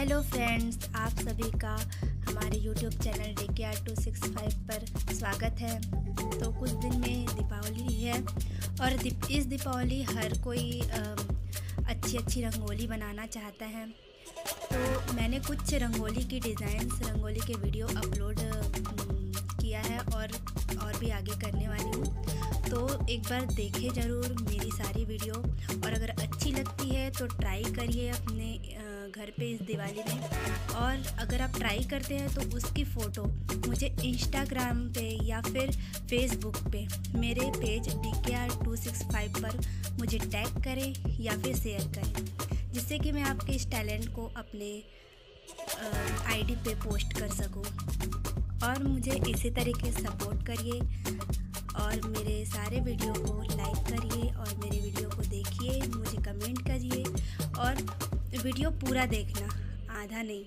Hello friends, आप सभी का हमारे YouTube चैनल DKR265 पर स्वागत है। तो कुछ दिन में दीपावली है और इस दीपावली हर कोई अच्छी रंगोली बनाना चाहता है। तो मैंने कुछ रंगोली की डिज़ाइंस, रंगोली के वीडियो अपलोड किया है और भी आगे करने वाली हूँ। तो एक बार देखें ज़रूर मेरी सारी वीडियो, और अगर अच्छी लगती है तो ट्राई करिए अपने घर पे इस दिवाली में। और अगर आप ट्राई करते हैं तो उसकी फ़ोटो मुझे इंस्टाग्राम पे या फिर फेसबुक पे मेरे पेज DKR265 पर मुझे टैग करें या फिर शेयर करें, जिससे कि मैं आपके इस टैलेंट को अपने आईडी पे पोस्ट कर सकूं। और मुझे इसी तरीके सपोर्ट करिए और मेरे सारे वीडियो को लाइक करिए और मेरे वीडियो को देखिए, मुझे कमेंट करिए और वीडियो पूरा देखना, आधा नहीं।